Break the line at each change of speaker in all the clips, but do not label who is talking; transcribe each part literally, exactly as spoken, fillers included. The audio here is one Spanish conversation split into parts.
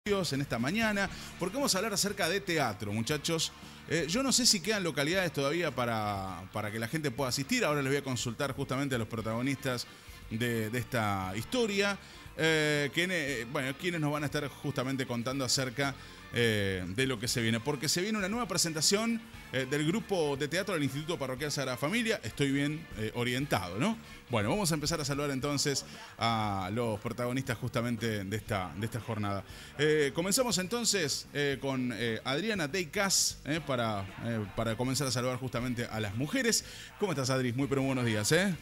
En esta mañana, porque vamos a hablar acerca de teatro, muchachos. Eh, yo no sé si quedan localidades todavía para, para que la gente pueda asistir. Ahora les voy a consultar justamente a los protagonistas de, de esta historia, eh, que, eh, bueno, quienes nos van a estar justamente contando acerca eh, de lo que se viene. Porque se viene una nueva presentación eh, del grupo de teatro del Instituto Parroquial Sagrada Familia. Estoy bien eh, orientado, ¿no? Bueno, vamos a empezar a saludar entonces a los protagonistas justamente de esta, de esta jornada. Eh, comenzamos entonces eh, con eh, Adriana Deicas eh, para, eh, para comenzar a saludar justamente a las mujeres. ¿Cómo estás, Adri? Muy pero buenos días, ¿eh?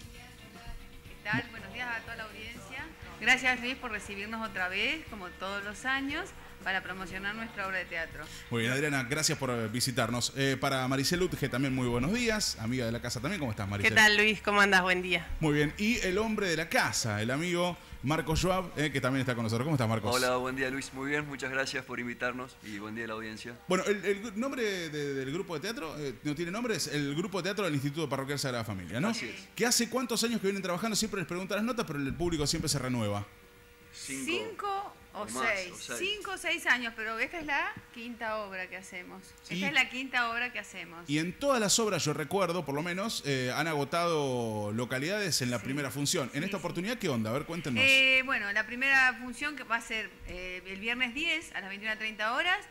¿Qué tal? Buenos días a toda la audiencia. Gracias, Luis, por recibirnos otra vez, como todos los años, para promocionar nuestra obra de teatro.
Muy bien, Adriana, gracias por visitarnos. Eh, para Maricel Utge también muy buenos días, amiga de la casa también. ¿Cómo estás, Maricel?
¿Qué tal, Luis? ¿Cómo andas? Buen día.
Muy bien. Y el hombre de la casa, el amigo Marcos Schwab, eh, que también está con nosotros. ¿Cómo estás, Marcos?
Hola, buen día, Luis. Muy bien, muchas gracias por invitarnos y buen día a la audiencia.
Bueno, el, el nombre de, del grupo de teatro, eh, no tiene nombre, es el grupo de teatro del Instituto Parroquial Sagrada Familia, ¿no?
Así es.
Que hace cuántos años que vienen trabajando, siempre les preguntan las notas, pero el público siempre se renueva.
Cinco,
Cinco o,
o más,
seis.
o seis.
Cinco o seis años, pero esta es la quinta obra que hacemos. Esta
Y-
es la quinta obra que hacemos.
Y en todas las obras, yo recuerdo, por lo menos, eh, han agotado localidades en la
Sí.
primera función. En
Sí,
esta
sí.
oportunidad, ¿qué onda? A ver, cuéntenos.
Eh, bueno, la primera función que va a ser eh, el viernes diez a las veintiuna treinta horas.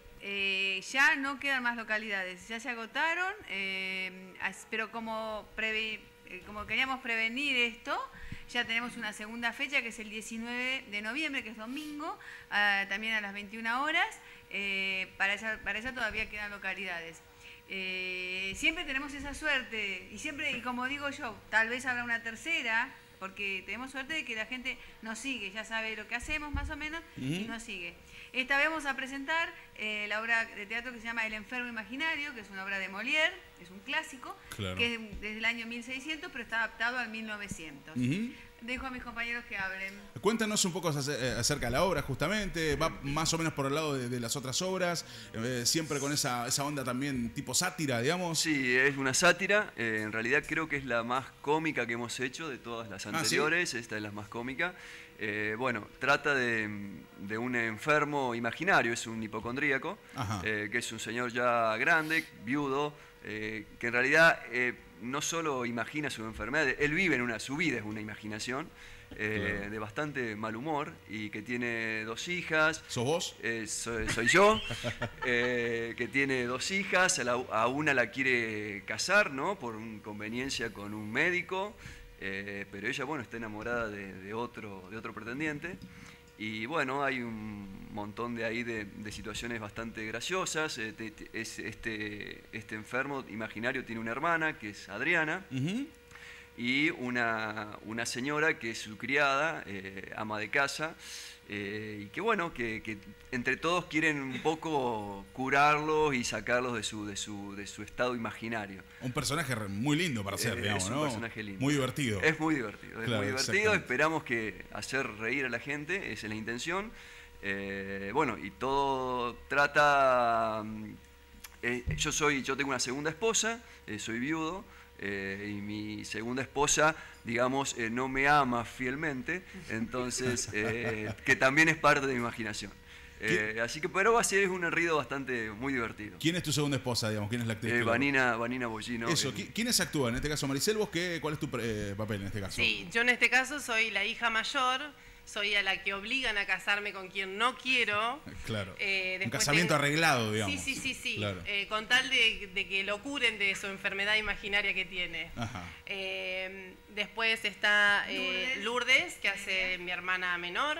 Eh, ya no quedan más localidades, ya se agotaron, eh, as- pero como, preve- eh, como queríamos prevenir esto, ya tenemos una segunda fecha que es el diecinueve de noviembre, que es domingo, ah, también a las veintiuna horas. Eh, para, esa, para esa todavía quedan localidades. Eh, siempre tenemos esa suerte y siempre, y como digo yo, tal vez habrá una tercera, porque tenemos suerte de que la gente nos sigue, ya sabe lo que hacemos más o menos y nos sigue. Esta vez vamos a presentar eh, la obra de teatro que se llama El enfermo imaginario, que es una obra de Molière, es un clásico,
Claro.
que es desde el año mil seiscientos, pero está adaptado al mil novecientos.
Ujú.
Dejo a mis compañeros que hablen.
Cuéntanos un poco ace- eh, acerca de la obra, justamente. Va más o menos por el lado de, de las otras obras, eh, siempre con esa, esa onda también tipo sátira, digamos.
Sí, es una sátira. eh, en realidad creo que es la más cómica que hemos hecho de todas las
¿sí?
anteriores. Esta es la más cómica. Eh, bueno, trata de, de un enfermo imaginario, es un hipocondríaco,
Ajá.
eh, que es un señor ya grande, viudo, eh, que en realidad eh, no solo imagina su enfermedad, él vive en una, su vida es una imaginación, eh,
Claro.
de bastante mal humor y que tiene dos hijas.
¿Sos vos?
Eh, soy, soy yo, eh, que tiene dos hijas, a, la- a una la quiere casar, ¿no? Por un- conveniencia con un médico, eh, pero ella, bueno, está enamorada de, de otro, de otro pretendiente. Y bueno, hay un montón de ahí de, de situaciones bastante graciosas. Eh, te- te- es- este, este enfermo imaginario tiene una hermana, que es Adriana,
Ujú.
y una, una señora que es su criada, eh, ama de casa, eh, y que bueno, que, que entre todos quieren un poco curarlos y sacarlos de su, de su, de su estado imaginario.
Un personaje re- muy lindo para ser,
Eh,
digamos,
es un
¿no?
personaje lindo.
Muy divertido.
Es muy divertido, es
Claro,
muy divertido.
exactamente.
Esperamos que hacer reír a la gente, esa es la intención. Eh, bueno, y todo trata... mm, eh, yo soy, yo tengo una segunda esposa, eh, soy viudo, eh, y mi segunda esposa, digamos, eh, no me ama fielmente, entonces, eh, que también es parte de mi imaginación. Eh, así que, pero va a ser un enredo bastante muy divertido.
¿Quién es tu segunda esposa, digamos? ¿Quién es la actriz?
Eh,
que lo-
Vanina, Vanina Bollino.
Eso,
eh,
¿qui- ¿quiénes actúan? En este caso, Maricel, ¿vos qué, cuál es tu eh, papel en este caso?
Sí, yo en este caso soy la hija mayor, soy a la que obligan a casarme con quien no quiero.
Claro.
Eh,
Un
después
casamiento
tengo-
arreglado, digamos.
Sí, sí, sí, sí.
Claro.
Eh, con tal de, de que lo curen de su enfermedad imaginaria que tiene.
Ajá.
Eh, después está eh,
Lourdes.
Lourdes, que hace mi hermana menor.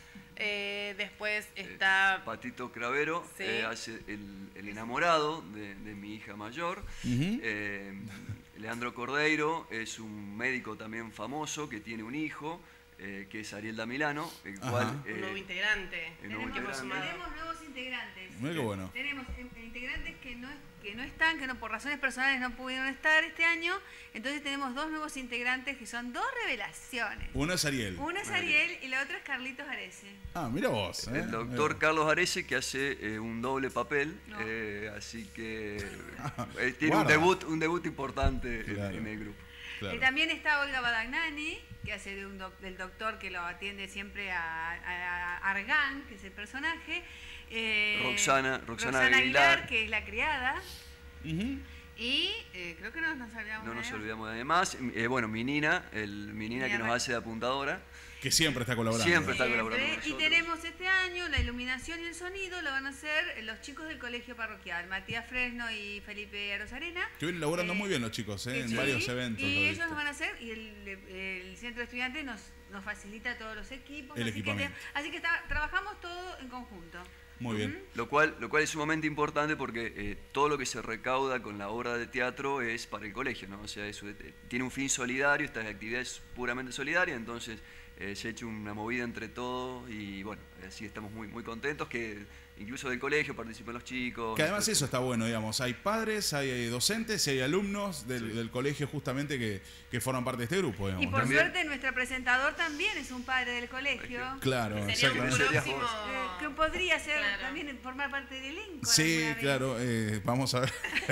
Eh, después está...
Patito Cravero,
Sí.
eh, hace el, el enamorado de, de mi hija mayor.
Ujú.
Eh, Leandro Cordeiro es un médico también famoso que tiene un hijo, eh, que es Ariel da Milano, el
Ajá.
cual...
un
eh,
nuevo integrante.
el nuevo
Tenemos,
que hemos
integrante.
sumado.
tenemos nuevos integrantes.
Mira qué bueno.
Tenemos eh, integrantes que no, que no están, que no por razones personales no pudieron estar este año. Entonces tenemos dos nuevos integrantes que son dos revelaciones.
Uno es Ariel.
Uno es Ariel y la otra es Carlitos Arese.
Ah, mira vos. ¿eh?
El doctor
Mira.
Carlos Arese, que hace eh, un doble papel,
No.
eh, así que eh, tiene un
Guarda.
debut, un debut importante en-
Claro.
en el grupo.
Claro.
Eh, también está Olga Badagnani, que hace de un doc- del doctor que lo atiende siempre a, a- a Argan, que es el personaje. Eh,
Roxana- Roxana
Aguilar,
Aguilar,
que es la criada.
Ujú.
Y eh, creo que no nos olvidamos
No
de
nos
nadie.
olvidamos de además. Eh, bueno, mi Nina, el, mi Nina que
Nina
nos
Ra-
hace de apuntadora.
Que siempre está colaborando.
Siempre está
Siempre.
colaborando con
Y
nosotros.
tenemos este año la iluminación y el sonido lo van a hacer los chicos del colegio parroquial, Matías Fresno y Felipe Arozarena.
Que vienen laburando
Eh,
muy bien los chicos, ¿eh?
que
En
sí,
varios eventos.
Y
lo he
ellos
visto.
nos van a hacer, y el, el centro de estudiantes nos, nos facilita todos los equipos.
El
así, que,
equipamiento.
te- así que está- trabajamos todo en conjunto.
Muy bien.
Lo cual, lo cual es sumamente importante porque eh, todo lo que se recauda con la obra de teatro es para el colegio, ¿no? O sea, eso, eh, tiene un fin solidario, esta actividad es puramente solidaria, entonces eh, se ha hecho una movida entre todos y bueno, así estamos muy, muy contentos que incluso del colegio participen los chicos.
Que además eso está bueno, digamos. Hay padres, hay docentes y hay alumnos del,
Sí.
del colegio justamente que, que forman parte de este grupo, digamos.
Y por
¿no?
También-
suerte nuestro presentador también es un padre del colegio.
Claro,
Sería un
exactamente.
Serías
próximo...
vos.
eh, que podría ser
Claro.
también formar parte del elenco.
Sí,
alguna vez.
claro, eh, vamos a ver.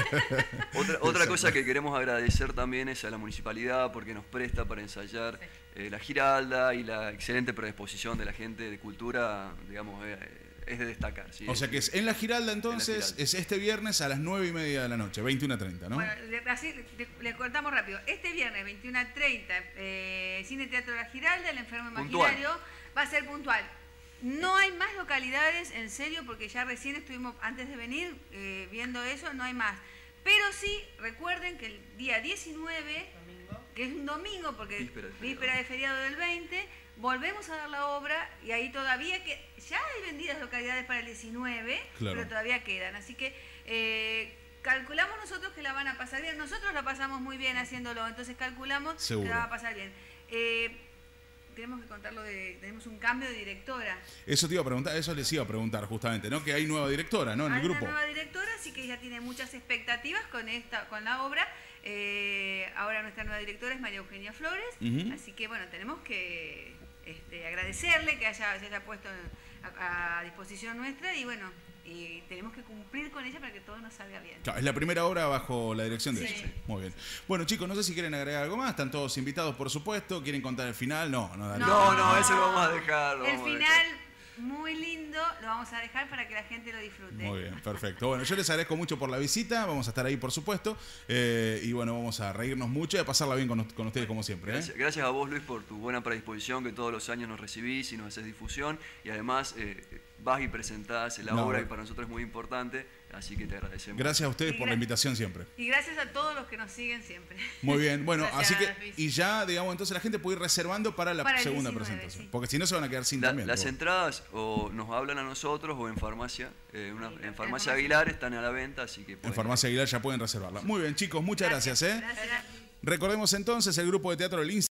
Otra, otra cosa que queremos agradecer también es a la municipalidad porque nos presta para ensayar eh, la Giralda y la excelente predisposición de la gente de cultura, digamos, eh, es de destacar. ¿sí?
O sea que es en la Giralda entonces,
Giralda.
es este viernes a las nueve y media de la noche, veintiuna treinta, ¿no?
Bueno, le- así le- les contamos rápido. Este viernes, veintiuna treinta, eh, Cine Teatro La Giralda, El Enfermo
Puntual.
Imaginario, va a ser puntual. No hay más localidades, en serio, porque ya recién estuvimos, antes de venir, eh, viendo eso, no hay más. Pero sí, recuerden que el día diecinueve, que es un domingo, porque
Víspera de feriado.
víspera de feriado del veinte, volvemos a dar la obra y ahí todavía que ya hay vendidas localidades para el diecinueve,
Claro.
pero todavía quedan. Así que eh, calculamos nosotros que la van a pasar bien. Nosotros la pasamos muy bien haciéndolo, entonces calculamos
Seguro.
que la va a pasar bien. Eh, tenemos que contarlo de, tenemos un cambio de directora.
Eso te iba a preguntar, eso les iba a preguntar justamente, ¿no? Que hay nueva directora, ¿no? En
Hay
el grupo.
una nueva directora, así que ella tiene muchas expectativas con esta, con la obra. Eh, ahora nuestra nueva directora es María Eugenia Flores,
Ujú.
así que bueno, tenemos que este, agradecerle que haya, se haya puesto a, a disposición nuestra y bueno, y tenemos que cumplir con ella para que todo nos salga bien.
Claro, es la primera obra bajo la dirección de
Sí.
ella. Muy bien. Bueno, chicos, no sé si quieren agregar algo más. Están todos invitados, por supuesto. ¿Quieren contar el final? No, no, dale.
No, no, eso lo vamos a dejar. lo
El
vamos a
final muy lindo, lo vamos a dejar para que la gente lo disfrute.
Muy bien, perfecto. Bueno, yo les agradezco mucho por la visita. Vamos a estar ahí, por supuesto. Eh, y bueno, vamos a reírnos mucho y a pasarla bien con, con ustedes, como siempre. ¿eh?
Gracias, gracias a vos, Luis, por tu buena predisposición, que todos los años nos recibís y nos haces difusión. Y además eh, vas y presentás la
No,
obra,
bueno.
y para nosotros es muy importante. Así que te agradecemos.
Gracias a ustedes
Y
por
gra-
la invitación siempre.
Y gracias a todos los que nos siguen siempre.
Muy bien, bueno,
Gracias,
así que,
Luis.
y ya, digamos, entonces la gente puede ir reservando para la
Para el
segunda
diecinueve,
presentación.
sí.
Porque si no se van a quedar sin
La-
también.
las
pero-
entradas o nos hablan a nosotros o en farmacia. eh, una-
Sí,
en
en
farmacia
farmacia.
Aguilar están a la venta, así que
En
pueden-
Farmacia Aguilar ya pueden reservarla. Muy bien, chicos, muchas gracias. ¿eh?
Gracias.
Recordemos entonces el grupo de teatro del